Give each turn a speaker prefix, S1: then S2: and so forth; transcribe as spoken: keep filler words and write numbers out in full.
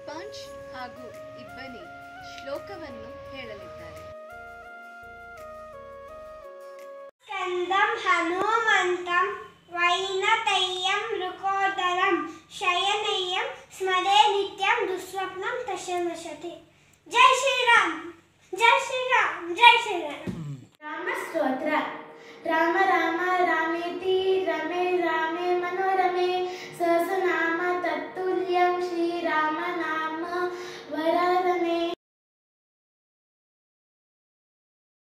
S1: ಕೃಪಾಂಶ್ ಹಾಗೂ ಇಬ್ಬನಿ ಶ್ಲೋಕವನ್ನು ಹೇಳಲಿದ್ದಾರೆ.
S2: ಸ್ಕಂದಂ ಹನುಮಂತಂ ವೈನತಯ್ಯಂ ಮೃಕೋದರಂ ಶಯನಯ್ಯಂ ಸ್ಮರೇ ನಿತ್ಯಂ ದುಸ್ವಪ್ನಂ ತಶನಶತಿ. ಜೈ ಶ್ರೀರಾಮ್, ಜೈ ಶ್ರೀರಾಮ್, ಜೈ ಶ್ರೀರಾಮ್. ರಾಮ ಸ್ತೋತ್ರ. ರಾಮ ರಾಮ ರಾಮೇತಿ ರಮೇ ರಾಮೇ ಮನೋ